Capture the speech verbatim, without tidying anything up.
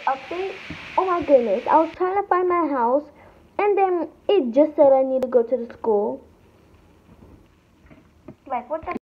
update. Oh my goodness, I was trying to find my house and then it just said I need to go to the school. Like, what the